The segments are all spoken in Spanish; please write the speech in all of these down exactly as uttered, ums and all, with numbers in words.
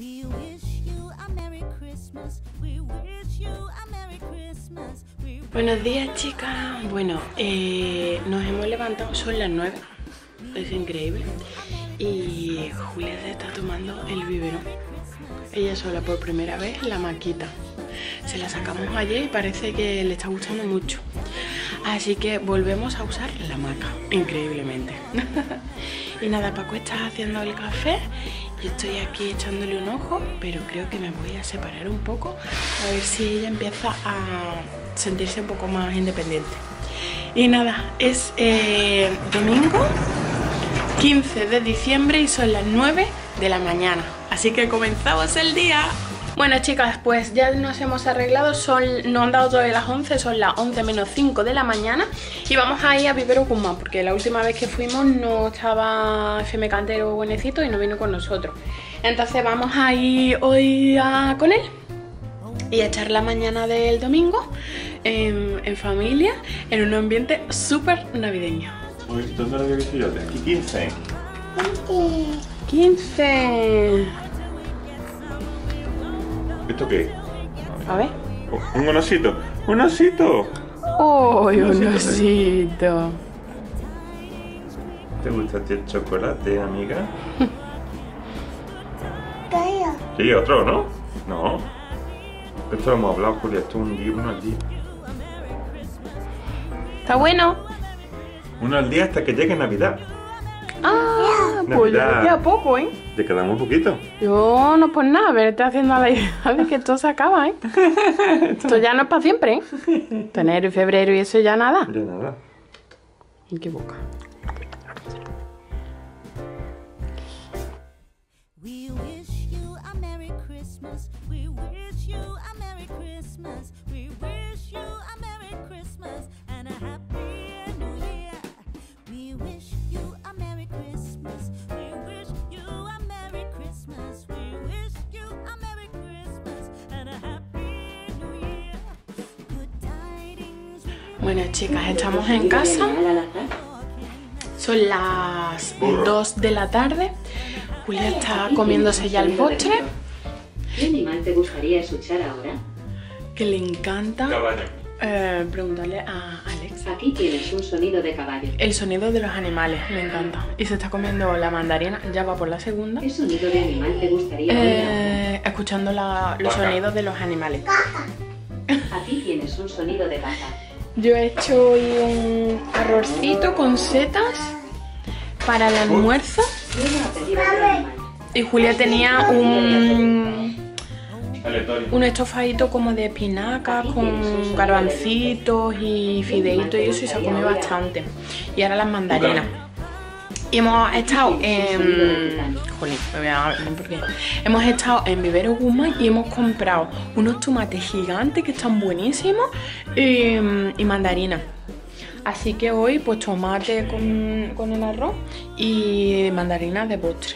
We wish you a Merry Christmas. We wish you a Merry Christmas. We... Buenos días, chicas. Bueno, eh, nos hemos levantado, son las nueve. Es increíble. Y Julia se está tomando el biberón. Ella sola por primera vez, la maquita. Se la sacamos ayer y parece que le está gustando mucho. Así que volvemos a usar la maca, increíblemente. Y nada, Paco está haciendo el café. Yo estoy aquí echándole un ojo, pero creo que me voy a separar un poco a ver si ella empieza a sentirse un poco más independiente. Y nada, es eh, domingo quince de diciembre y son las nueve de la mañana. Así que comenzamos el día. Bueno, chicas, pues ya nos hemos arreglado, son, no han dado todavía las once, son las once menos cinco de la mañana. Y vamos a ir a Vivero Guzmán, porque la última vez que fuimos no estaba F M Cantero buenecito y no vino con nosotros. Entonces vamos a ir hoy a, con él y a echar la mañana del domingo en, en familia, en un ambiente súper navideño. ¿Dónde lo había visto yo? Aquí quince. quince. ¿Esto qué? A ver. Oh, un osito. ¡Un osito! ¡Oh, un osito! ¿Te gusta el chocolate, amiga? Sí, otro, ¿no? No. Esto lo hemos hablado, Julia. Esto es un día, uno al día. ¿Está bueno? Uno al día hasta que llegue Navidad. Ah, pues ya queda poco, ¿eh? ¿Te queda muy poquito? Yo no por nada, pero estoy haciendo la idea de que esto se acaba, ¿eh? Esto ya no es para siempre, ¿eh? Enero y febrero y eso ya nada. Ya nada. ¿En qué boca? We wish you a Merry Christmas. We wish you a Merry Christmas. We wish you a Merry Christmas and a Happy New Year. We wish you a Merry Christmas. We wish you a Merry Christmas. We wish you a Merry Christmas and a Happy New Year. Good tidings. Bueno, chicas, estamos en casa. Son las dos de la tarde. Julia está comiéndose ya el postre. ¿Qué animal te gustaría escuchar ahora? Que le encanta. Caballo. Eh, preguntarle a Alex. Aquí tienes un sonido de caballo. El sonido de los animales, le encanta. Y se está comiendo la mandarina, ya va por la segunda. ¿Qué sonido de animal te gustaría oír Eh, escuchando la, los sonidos de los animales. ahora? Aquí tienes un sonido de vaca. Yo he hecho hoy un arrocito con setas para el almuerzo. Quiero pedir otro animal. Y Julia tenía un, Aleatorio. un estofadito como de espinacas con garbancitos y fideitos y eso, y se ha comido bastante. Y ahora las mandarinas. Y hemos estado en... Jolín, me voy a ver por qué. Hemos estado en Vivero Guzmán y hemos comprado unos tomates gigantes que están buenísimos y, y mandarinas. Así que hoy pues tomate con, con el arroz y mandarinas de postre.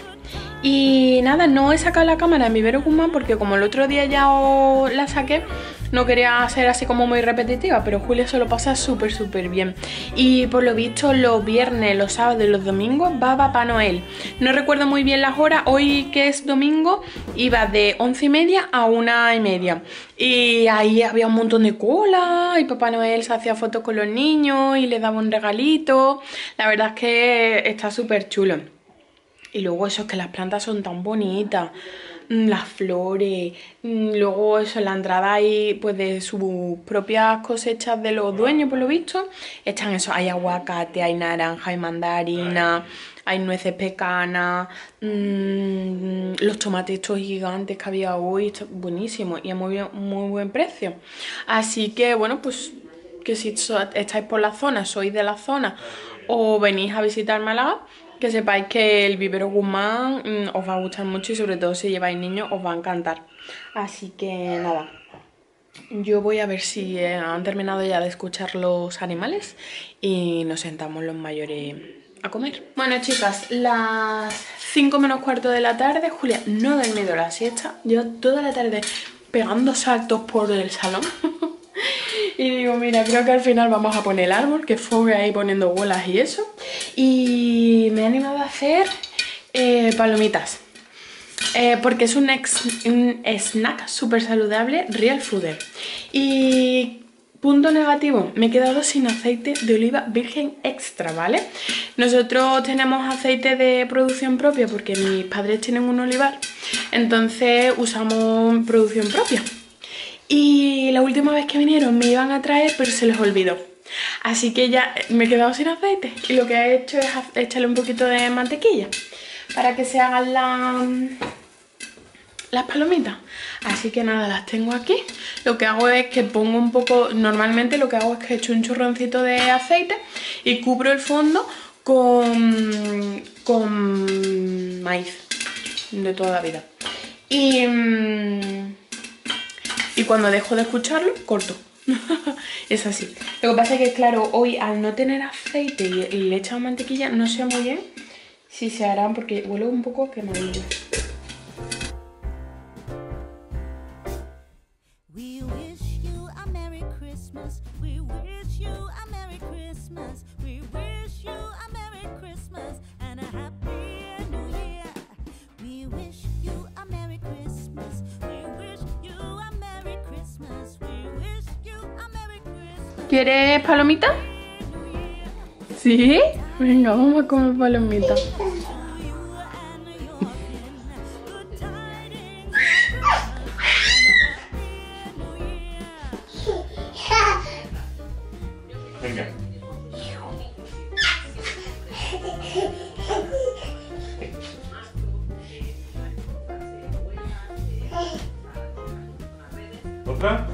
Y nada, no he sacado la cámara en Vivero Guzmán porque como el otro día ya os la saqué, no quería ser así como muy repetitiva, pero Julia se lo pasa súper súper bien. Y por lo visto los viernes, los sábados y los domingos va Papá Noel. No recuerdo muy bien las horas, hoy que es domingo iba de once y media a una y media. Y ahí había un montón de cola y Papá Noel se hacía fotos con los niños y les daba un regalito. La verdad es que está súper chulo. Y luego eso, es que las plantas son tan bonitas, las flores, luego eso, en la entrada hay pues de sus propias cosechas de los dueños, por lo visto. Están eso, hay aguacate, hay naranja, hay mandarina, hay nueces pecanas, mmm, los tomates estos gigantes que había hoy, está buenísimo y a muy, bien, muy buen precio. Así que bueno, pues que si estáis por la zona, sois de la zona o venís a visitar Málaga, que sepáis que el Vivero Guzmán mmm, os va a gustar mucho y sobre todo si lleváis niños os va a encantar. Así que nada, yo voy a ver si eh, han terminado ya de escuchar los animales y nos sentamos los mayores a comer. Bueno, chicas, las cinco menos cuarto de la tarde. Julia no ha dormido la siesta. Yo toda la tarde pegando saltos por el salón. Y digo, mira, creo que al final vamos a poner el árbol, que fue ahí poniendo bolas y eso. Y me he animado a hacer eh, palomitas. eh, porque es un, ex, un snack súper saludable, real fooder. Y punto negativo, me he quedado sin aceite de oliva virgen extra, ¿vale? Nosotros tenemos aceite de producción propia porque mis padres tienen un olivar, entonces usamos producción propia. Y la última vez que vinieron me iban a traer, pero se les olvidó. Así que ya me he quedado sin aceite y lo que he hecho es echarle un poquito de mantequilla para que se hagan la, las palomitas. Así que nada, las tengo aquí. Lo que hago es que pongo un poco, normalmente lo que hago es que echo un chorroncito de aceite y cubro el fondo con, con maíz de toda la vida. Y, y cuando dejo de escucharlo, corto. Es así. Lo que pasa es que, claro, hoy al no tener aceite y, y le he echado mantequilla, no sé muy bien si se harán porque huele un poco quemadillo. We wish you a Merry Christmas. We wish you a Merry Christmas. We wish you a Merry Christmas and a Happy New Year. We wish you a Merry Christmas. We wish you a Merry Christmas. We wish you a Merry Christmas. ¿Quieres palomita? ¿Sí? Venga, vamos a comer palomita. Venga. ¿Otra?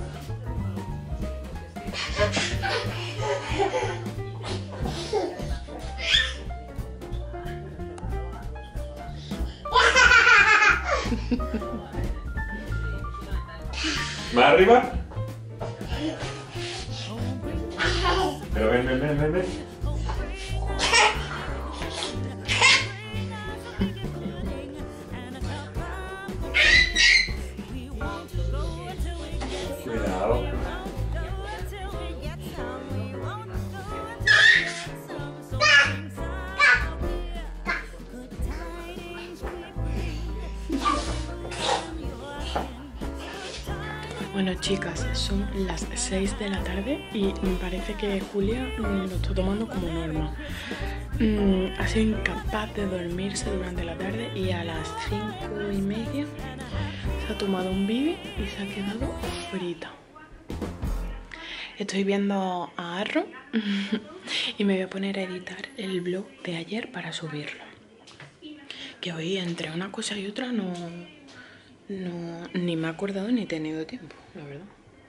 ¿Más arriba? Pero ven, ven, ven, ven, ven. Cuidado. Bueno, chicas, son las seis de la tarde y me parece que Julia mm, lo está tomando como norma. Mm, ha sido incapaz de dormirse durante la tarde y a las cinco y media se ha tomado un bibi y se ha quedado frita. Estoy viendo a Arro y me voy a poner a editar el vlog de ayer para subirlo. Que hoy entre una cosa y otra no... No, ni me he acordado ni he tenido tiempo, la verdad.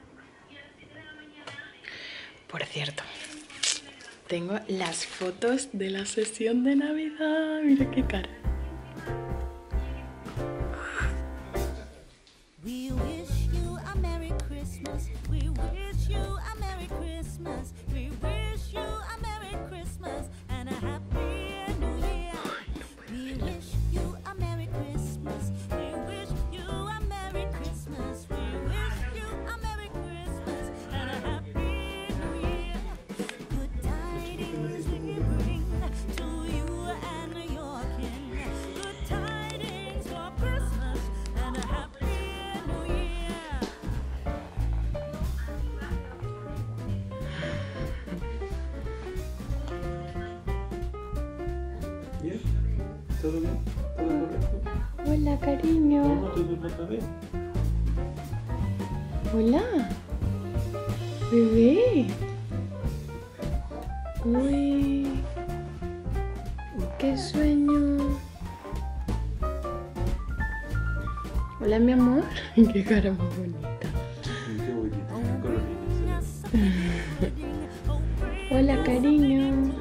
Por cierto, tengo las fotos de la sesión de Navidad. Mira qué cara. We wish you a Merry Christmas. We wish you a Merry Christmas. We wish you a Merry Christmas and a Happy New Year. We wish you a Merry Christmas. We wish you a Merry Christmas. We wish you a Merry Christmas and a Happy New Year. Good tidings we bring to you and your kin. Good tidings for Christmas and a Happy New Year. ¿Bien? ¿Todo bien? ¿Todo correcto? Hola, cariño. ¿Cómo todo está bien? Hola. Bebé. Uy. Qué sueño. Hola, mi amor. Qué cara más bonita. Qué bonita, colorines. Hola, cariño.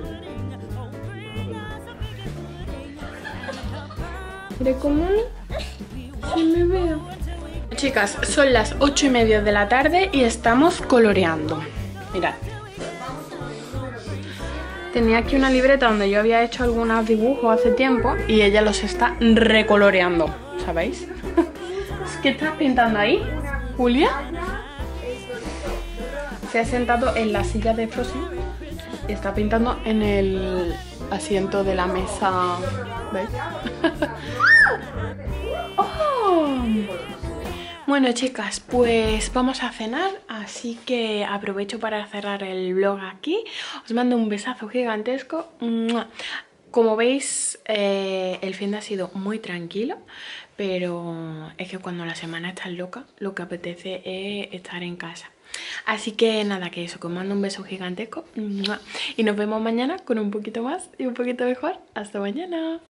¿Mira cómo? Sí me veo. Chicas, son las ocho y media de la tarde y estamos coloreando. Mirad. Tenía aquí una libreta donde yo había hecho algunos dibujos hace tiempo y ella los está recoloreando, ¿sabéis? ¿Qué estás pintando ahí, Julia? Se ha sentado en la silla de Frozen y está pintando en el asiento de la mesa. ¿Veis? ¡Oh! Bueno, chicas, pues vamos a cenar, así que aprovecho para cerrar el vlog aquí. Os mando un besazo gigantesco. Como veis, eh, el fin de ha sido muy tranquilo, pero es que cuando la semana está loca, lo que apetece es estar en casa. Así que nada, que eso, que os mando un beso gigantesco y nos vemos mañana con un poquito más y un poquito mejor. Hasta mañana.